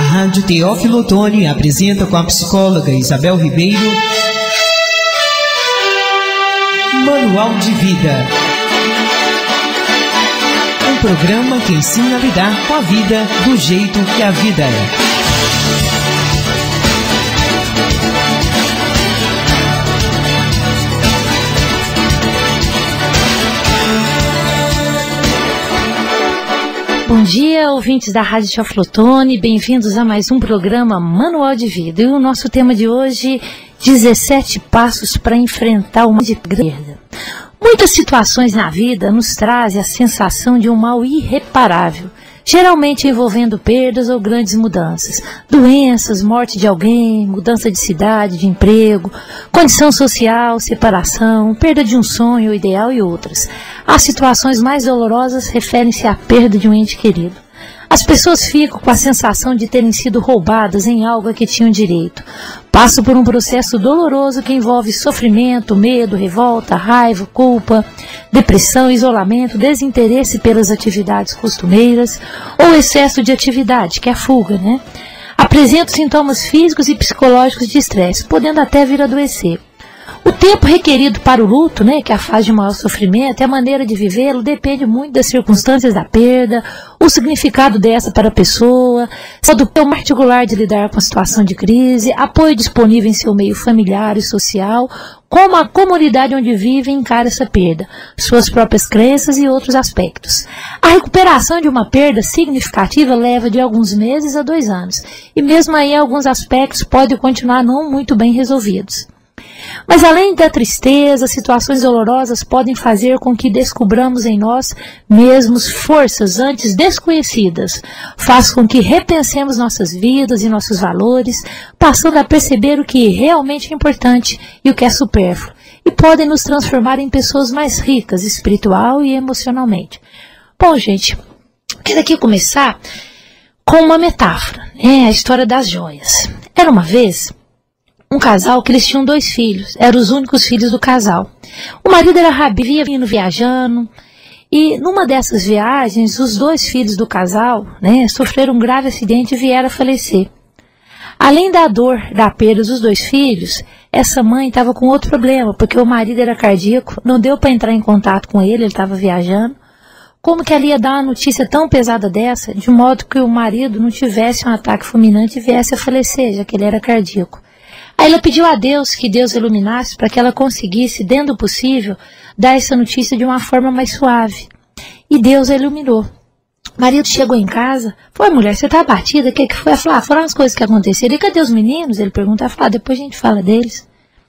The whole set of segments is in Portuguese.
Rádio Teófilo Otoni apresenta com a psicóloga Isabel Ribeiro Manual de Vida. Um programa que ensina a lidar com a vida do jeito que a vida é. Bom dia, ouvintes da Rádio Teófilo Otoni, bem-vindos a mais um programa Manual de Vida. E o nosso tema de hoje, 17 passos para enfrentar uma de perda. Muitas situações na vida nos trazem a sensação de um mal irreparável, geralmente envolvendo perdas ou grandes mudanças, doenças, morte de alguém, mudança de cidade, de emprego, condição social, separação, perda de um sonho ou ideal e outras. As situações mais dolorosas referem-se à perda de um ente querido. As pessoas ficam com a sensação de terem sido roubadas em algo a que tinham direito. Passam por um processo doloroso que envolve sofrimento, medo, revolta, raiva, culpa, depressão, isolamento, desinteresse pelas atividades costumeiras ou excesso de atividade, que é a fuga, né? Apresentam sintomas físicos e psicológicos de estresse, podendo até vir a adoecer. O tempo requerido para o luto, né, que é a fase de maior sofrimento, e a maneira de vivê-lo depende muito das circunstâncias da perda, o significado dessa para a pessoa, do seu particular de lidar com a situação de crise, apoio disponível em seu meio familiar e social, como a comunidade onde vive encara essa perda, suas próprias crenças e outros aspectos. A recuperação de uma perda significativa leva de alguns meses a 2 anos, e mesmo aí alguns aspectos podem continuar não muito bem resolvidos. Mas além da tristeza, situações dolorosas podem fazer com que descobramos em nós mesmos forças antes desconhecidas. Faz com que repensemos nossas vidas e nossos valores, passando a perceber o que realmente é importante e o que é supérfluo, e podem nos transformar em pessoas mais ricas, espiritual e emocionalmente. Bom, gente, quero aqui começar com uma metáfora, a história das joias. Era uma vez um casal que eles tinham 2 filhos, eram os únicos filhos do casal. O marido era rabi, via vindo viajando, e numa dessas viagens, os 2 filhos do casal, sofreram um grave acidente e vieram a falecer. Além da dor da perda dos 2 filhos, essa mãe estava com outro problema, porque o marido era cardíaco, não deu para entrar em contato com ele estava viajando. Como que ela ia dar uma notícia tão pesada dessa, de modo que o marido não tivesse um ataque fulminante e viesse a falecer, já que ele era cardíaco? Aí ela pediu a Deus que Deus iluminasse para que ela conseguisse, dentro do possível, dar essa notícia de uma forma mais suave. E Deus a iluminou. O marido chegou em casa, falou: mulher, você está abatida? O que foi? Ela falou: foram as coisas que aconteceram. E cadê os meninos? Ele perguntou, ela falou: depois a gente fala deles.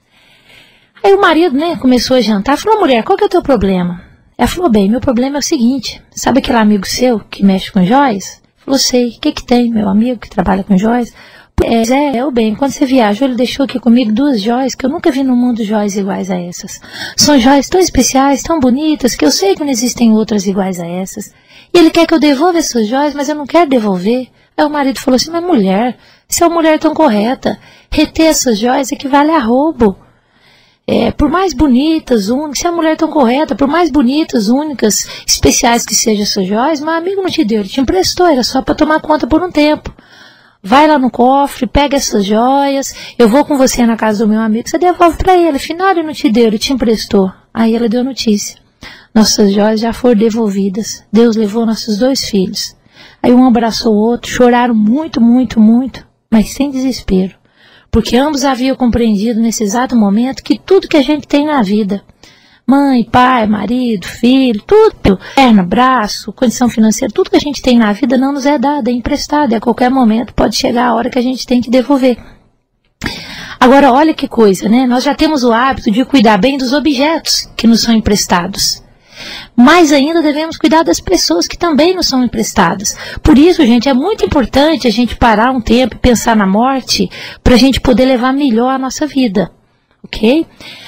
Aí o marido, começou a jantar, falou: mulher, qual que é o teu problema? Ela falou: bem, meu problema é o seguinte, sabe aquele amigo seu que mexe com joias? Ele falou: sei, o que tem, meu amigo que trabalha com joias? O bem, quando você viajou, ele deixou aqui comigo 2 joias que eu nunca vi no mundo joias iguais a essas. São joias tão especiais, tão bonitas, que eu sei que não existem outras iguais a essas. E ele quer que eu devolva essas joias, mas eu não quero devolver. Aí o marido falou assim: mas mulher, você é uma mulher tão correta, reter essas joias equivale a roubo. Por mais bonitas, únicas, se é uma mulher tão correta, por mais bonitas, únicas, especiais que sejam essas joias, meu amigo não te deu, ele te emprestou, era só para tomar conta por um tempo. Vai lá no cofre, pega essas joias, eu vou com você na casa do meu amigo, você devolve para ele. Afinal, ele não te deu, ele te emprestou. Aí ela deu notícia. Nossas joias já foram devolvidas. Deus levou nossos 2 filhos. Aí um abraçou o outro, choraram muito, muito, muito, mas sem desespero. Porque ambos haviam compreendido nesse exato momento que tudo que a gente tem na vida, mãe, pai, marido, filho, tudo, perna, braço, condição financeira, tudo que a gente tem na vida não nos é dado, é emprestado, e a qualquer momento pode chegar a hora que a gente tem que devolver. Agora, olha que coisa, nós já temos o hábito de cuidar bem dos objetos que nos são emprestados. Mais ainda devemos cuidar das pessoas que também nos são emprestadas. Por isso, gente, é muito importante a gente parar um tempo e pensar na morte para a gente poder levar melhor a nossa vida, ok?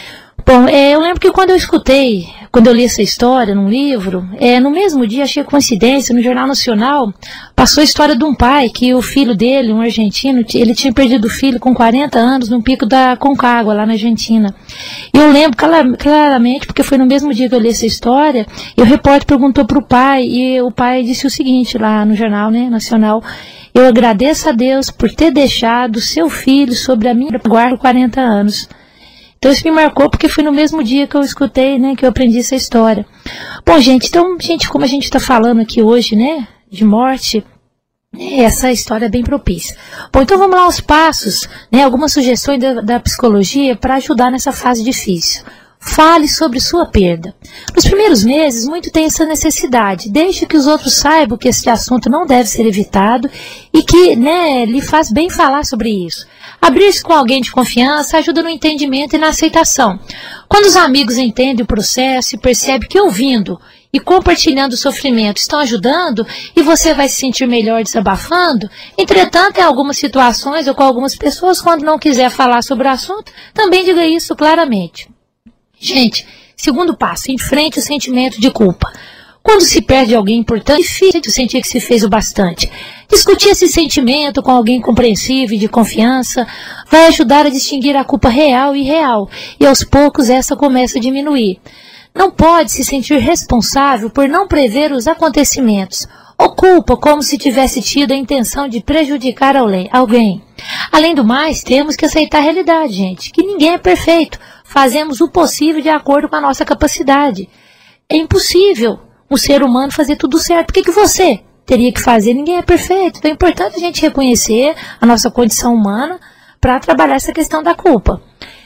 Bom, eu lembro que quando eu li essa história num livro, no mesmo dia, achei coincidência, no Jornal Nacional, passou a história de um pai que o filho dele, um argentino, ele tinha perdido o filho com 40 anos no pico da Concagua, lá na Argentina. E eu lembro claramente, porque foi no mesmo dia que eu li essa história, e o repórter perguntou para o pai, e o pai disse o seguinte lá no Jornal, né, Nacional: eu agradeço a Deus por ter deixado seu filho sobre a minha guarda 40 anos. Então isso me marcou porque foi no mesmo dia que eu escutei, né, que eu aprendi essa história. Bom, gente, como a gente está falando aqui hoje, né, de morte, essa história é bem propícia. Bom, então vamos lá aos passos, né, algumas sugestões da psicologia para ajudar nessa fase difícil. Fale sobre sua perda. Nos primeiros meses, muito tem essa necessidade. Deixe que os outros saibam que esse assunto não deve ser evitado e que, né, lhe faz bem falar sobre isso. Abrir-se com alguém de confiança ajuda no entendimento e na aceitação. Quando os amigos entendem o processo e percebem que ouvindo e compartilhando o sofrimento estão ajudando e você vai se sentir melhor desabafando, entretanto, em algumas situações ou com algumas pessoas, quando não quiser falar sobre o assunto, também diga isso claramente. Gente, segundo passo, enfrente o sentimento de culpa. Quando se perde alguém importante, é difícil sentir que se fez o bastante. Discutir esse sentimento com alguém compreensível e de confiança vai ajudar a distinguir a culpa real e irreal, e aos poucos essa começa a diminuir. Não pode se sentir responsável por não prever os acontecimentos, ou culpa como se tivesse tido a intenção de prejudicar alguém. Além do mais, temos que aceitar a realidade, gente, que ninguém é perfeito. Fazemos o possível de acordo com a nossa capacidade. É impossível um ser humano fazer tudo certo. Por que você teria que fazer? Ninguém é perfeito. Então é importante a gente reconhecer a nossa condição humana para trabalhar essa questão da culpa.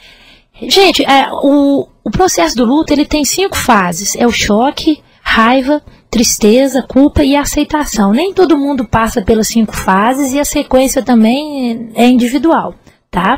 Gente, o processo do luto ele tem 5 fases. É o choque, raiva, tristeza, culpa e aceitação. Nem todo mundo passa pelas 5 fases e a sequência também é individual, tá?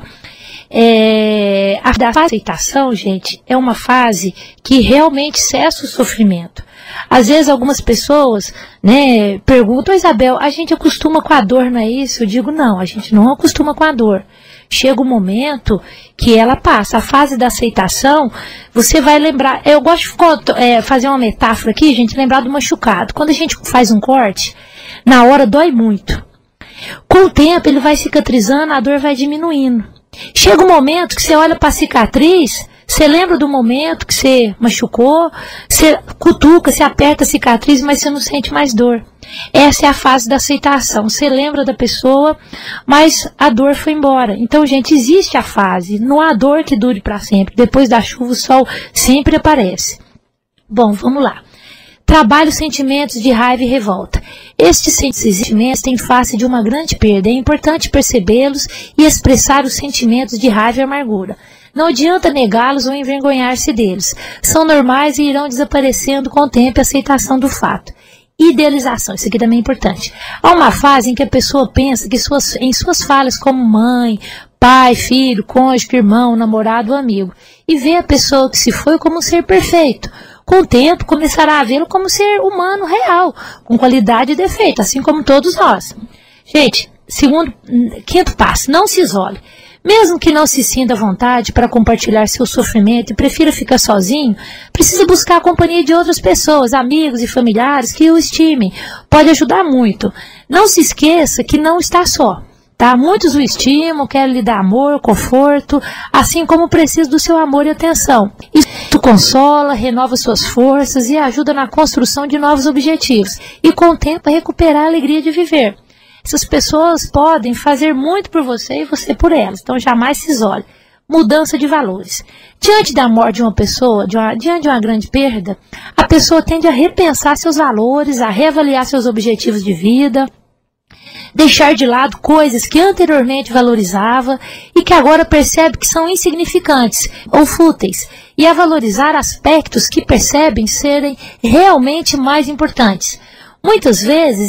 A da aceitação, gente, é uma fase que realmente cessa o sofrimento. Às vezes algumas pessoas, né, perguntam: Isabel, a gente acostuma com a dor, não é isso? Eu digo: não, a gente não acostuma com a dor. Chega um momento que ela passa. A fase da aceitação, você vai lembrar. Eu gosto de fazer uma metáfora aqui, gente, lembrar do machucado. Quando a gente faz um corte, na hora dói muito. Com o tempo ele vai cicatrizando, a dor vai diminuindo. Chega um momento que você olha para a cicatriz, você lembra do momento que você machucou, você cutuca, você aperta a cicatriz, mas você não sente mais dor. Essa é a fase da aceitação. Você lembra da pessoa, mas a dor foi embora. Então, gente, existe a fase. Não há dor que dure para sempre. Depois da chuva, o sol sempre aparece. Bom, vamos lá. Trabalhe os sentimentos de raiva e revolta. Estes sentimentos têm face de uma grande perda. É importante percebê-los e expressar os sentimentos de raiva e amargura. Não adianta negá-los ou envergonhar-se deles. São normais e irão desaparecendo com o tempo e a aceitação do fato. Idealização, isso aqui também é importante. Há uma fase em que a pessoa pensa que em suas falhas como mãe, pai, filho, cônjuge, irmão, namorado ou amigo, e vê a pessoa que se foi como um ser perfeito. Com o tempo, começará a vê-lo como ser humano real, com qualidade e defeito, assim como todos nós. Gente, quinto passo, não se isole. Mesmo que não se sinta à vontade para compartilhar seu sofrimento e prefira ficar sozinho, precisa buscar a companhia de outras pessoas, amigos e familiares que o estimem. Pode ajudar muito. Não se esqueça que não está só. Tá? Muitos o estimam, querem lhe dar amor, conforto, assim como precisa do seu amor e atenção. Isso consola, renova suas forças e ajuda na construção de novos objetivos. E com o tempo a recuperar a alegria de viver. Essas pessoas podem fazer muito por você e você por elas, então jamais se isole. Mudança de valores. Diante da morte de uma pessoa, diante de uma grande perda, a pessoa tende a repensar seus valores, a reavaliar seus objetivos de vida, deixar de lado coisas que anteriormente valorizava e que agora percebe que são insignificantes ou fúteis, e a valorizar aspectos que percebem serem realmente mais importantes. Muitas vezes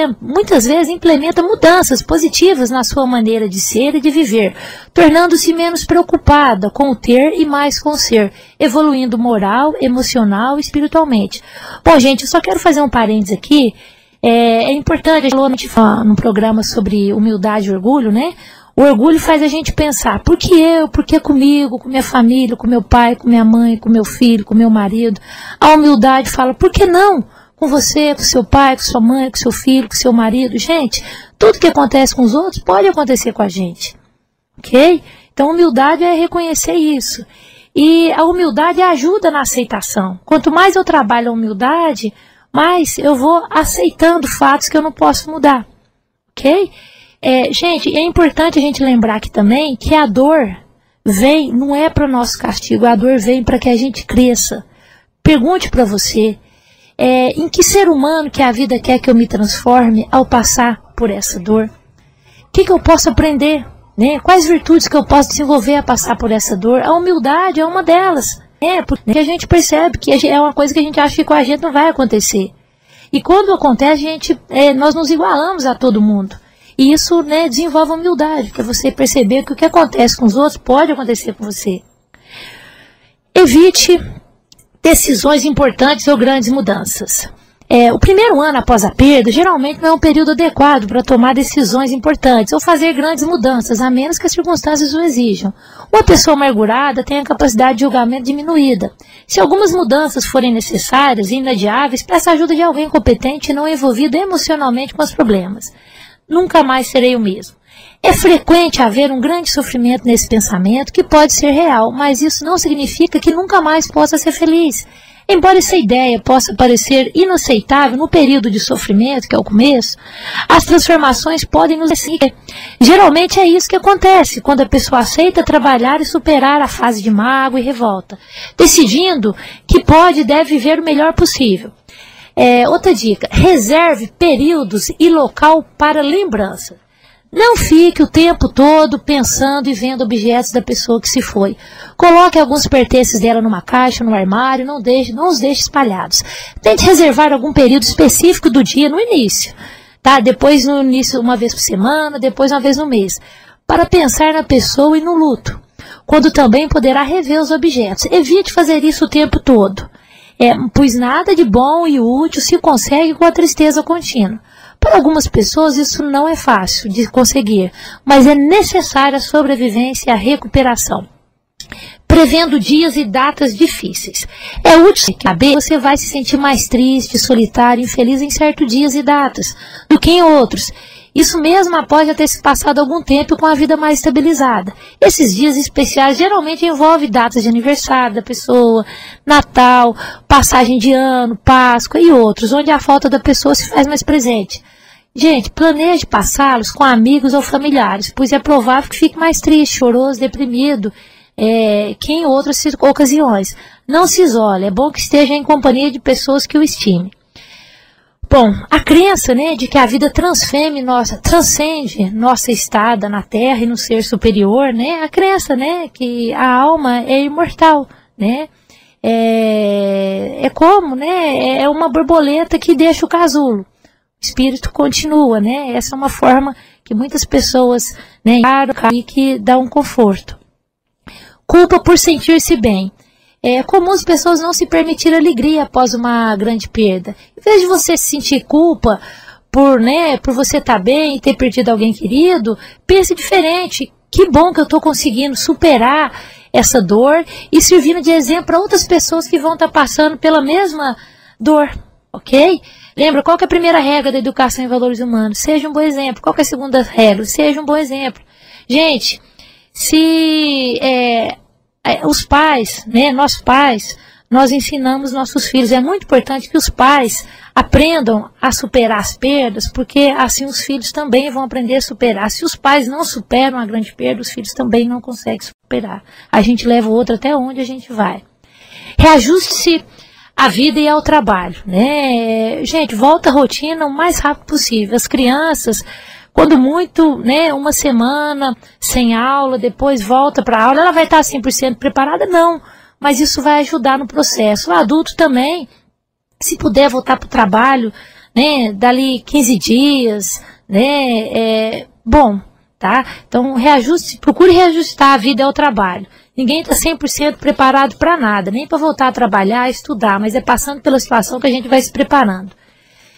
implementa mudanças positivas na sua maneira de ser e de viver, tornando-se menos preocupada com o ter e mais com o ser, evoluindo moral, emocional e espiritualmente. Bom, gente, eu só quero fazer um parênteses aqui. É importante, a gente falou num programa sobre humildade e orgulho, né? O orgulho faz a gente pensar, por que eu, por que comigo, com minha família, com meu pai, com minha mãe, com meu filho, com meu marido? A humildade fala, por que não? Com você, com seu pai, com sua mãe, com seu filho, com seu marido. Gente, tudo que acontece com os outros pode acontecer com a gente. Ok? Então, humildade é reconhecer isso. E a humildade ajuda na aceitação. Quanto mais eu trabalho a humildade, mais eu vou aceitando fatos que eu não posso mudar. Ok? Gente, é importante a gente lembrar aqui também que a dor vem, não é para o nosso castigo, a dor vem para que a gente cresça. Pergunte para você, em que ser humano que a vida quer que eu me transforme ao passar por essa dor? O que eu posso aprender? Né? Quais virtudes que eu posso desenvolver a passar por essa dor? A humildade é uma delas. Porque a gente percebe que é uma coisa que a gente acha que com a gente não vai acontecer. E quando acontece, nós nos igualamos a todo mundo. E isso, né, desenvolve a humildade, para você perceber que o que acontece com os outros pode acontecer com você. Evite decisões importantes ou grandes mudanças. O primeiro ano após a perda geralmente não é um período adequado para tomar decisões importantes ou fazer grandes mudanças, a menos que as circunstâncias o exijam. Uma pessoa amargurada tem a capacidade de julgamento diminuída. Se algumas mudanças forem necessárias e inadiáveis, peça a ajuda de alguém competente e não envolvido emocionalmente com os problemas. Nunca mais serei o mesmo. É frequente haver um grande sofrimento nesse pensamento que pode ser real, mas isso não significa que nunca mais possa ser feliz. Embora essa ideia possa parecer inaceitável no período de sofrimento, que é o começo, as transformações podem nos seguir. Geralmente é isso que acontece quando a pessoa aceita trabalhar e superar a fase de mágoa e revolta, decidindo que pode e deve viver o melhor possível. Outra dica, reserve períodos e local para lembrança. Não fique o tempo todo pensando e vendo objetos da pessoa que se foi. Coloque alguns pertences dela numa caixa, no armário, não os deixe espalhados. Tente reservar algum período específico do dia no início, tá? Depois no início uma vez por semana, depois uma vez no mês, para pensar na pessoa e no luto, quando também poderá rever os objetos. Evite fazer isso o tempo todo. Pois nada de bom e útil se consegue com a tristeza contínua. Para algumas pessoas isso não é fácil de conseguir, mas é necessária a sobrevivência e a recuperação. Prevendo dias e datas difíceis. É útil saber que você vai se sentir mais triste, solitário, infeliz em certos dias e datas do que em outros. Isso mesmo após já ter se passado algum tempo com a vida mais estabilizada. Esses dias especiais geralmente envolvem datas de aniversário da pessoa, Natal, passagem de ano, Páscoa e outros, onde a falta da pessoa se faz mais presente. Gente, planeje passá-los com amigos ou familiares, pois é provável que fique mais triste, choroso, deprimido que em outras ocasiões. Não se isole, é bom que esteja em companhia de pessoas que o estimem. Bom, a crença, né, de que a vida transcende nossa estada na Terra e no ser superior, né, a crença, né, que a alma é imortal, né, como, né, é uma borboleta que deixa o casulo, o espírito continua, né, essa é uma forma que muitas pessoas, né, e que dá um conforto. Culpa por sentir-se bem. É comum as pessoas não se permitir alegria após uma grande perda. Em vez de você sentir culpa por você estar bem e ter perdido alguém querido, pense diferente. Que bom que eu estou conseguindo superar essa dor e servindo de exemplo para outras pessoas que vão estar passando pela mesma dor, ok? Lembra, qual que é a primeira regra da educação em valores humanos? Seja um bom exemplo. Qual que é a segunda regra? Seja um bom exemplo. Gente, se os pais, né, nós ensinamos nossos filhos. É muito importante que os pais aprendam a superar as perdas, porque assim os filhos também vão aprender a superar. Se os pais não superam a grande perda, os filhos também não conseguem superar. A gente leva o outro até onde a gente vai. Reajuste-se à vida e ao trabalho, né? Gente, volta à rotina o mais rápido possível. As crianças, quando muito, né, uma semana sem aula, depois volta para a aula, ela vai estar 100% preparada? Não, mas isso vai ajudar no processo. O adulto também, se puder voltar para o trabalho, né, dali 15 dias, né, bom, tá? Então, procure reajustar a vida ao trabalho. Ninguém está 100% preparado para nada, nem para voltar a trabalhar, estudar, mas é passando pela situação que a gente vai se preparando.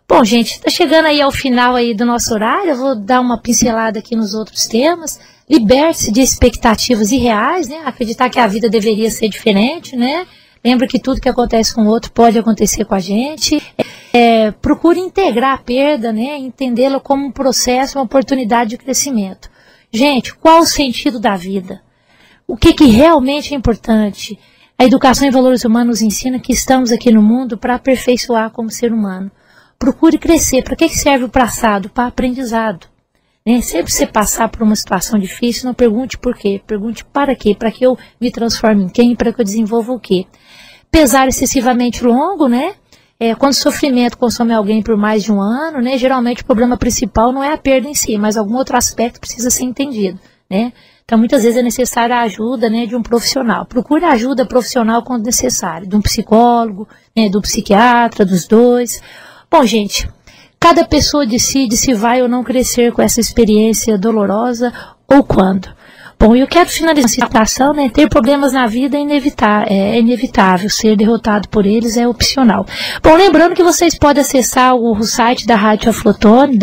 Bom, gente, está chegando aí ao final aí do nosso horário, eu vou dar uma pincelada aqui nos outros temas. Liberte-se de expectativas irreais, né? Acreditar que a vida deveria ser diferente, né? Lembra que tudo que acontece com o outro pode acontecer com a gente. Procure integrar a perda, né? Entendê-la como um processo, uma oportunidade de crescimento. Gente, qual o sentido da vida? O que realmente é importante? A educação em valores humanos nos ensina que estamos aqui no mundo para aperfeiçoar como ser humano. Procure crescer. Para que serve o passado? Para aprendizado. Né? Sempre você passar por uma situação difícil, não pergunte por quê. Pergunte para quê. Para que eu me transforme em quem? Para que eu desenvolva o quê? Pesar excessivamente longo, né? Quando o sofrimento consome alguém por mais de um ano, né? Geralmente o problema principal não é a perda em si, mas algum outro aspecto precisa ser entendido, né? Então, muitas vezes é necessária a ajuda, né, de um profissional. Procure ajuda profissional quando necessário, de um psicólogo, né, do psiquiatra, dos dois. Bom, gente, cada pessoa decide se vai ou não crescer com essa experiência dolorosa ou quando. Bom, eu quero finalizar a citação, né? Ter problemas na vida é inevitável, ser derrotado por eles é opcional. Bom, lembrando que vocês podem acessar o site da Rádio Aflotone,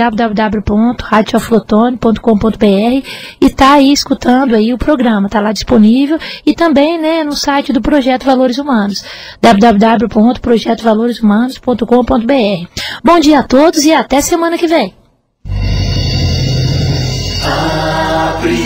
www.radioaflotone.com.br, e tá aí escutando aí o programa, tá lá disponível, e também, né, no site do Projeto Valores Humanos, www.projetovaloreshumanos.com.br. Bom dia a todos e até semana que vem.